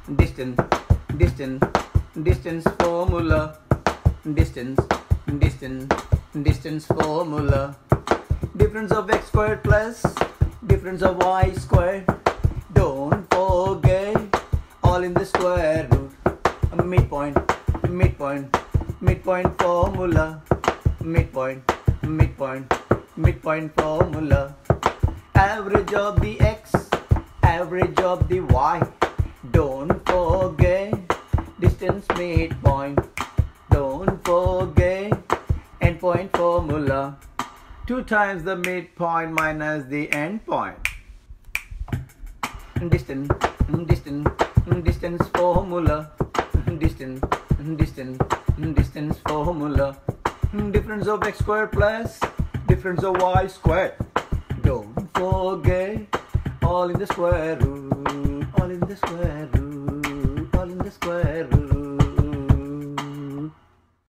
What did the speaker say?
distance, distance, distance formula, distance, distance, distance formula. Difference of x squared plus difference of y squared. Don't forget, all in the square root. Midpoint, midpoint, midpoint formula. Midpoint, midpoint, midpoint formula. Average of the x, average of the y. Don't forget, distance midpoint. Don't forget, endpoint formula. 2 times the midpoint minus the endpoint. Distance, distance, distance formula. Distance, distance, distance formula. Difference of x squared plus difference of y squared. Don't forget, all in the square root, all in the square root, all in the square root.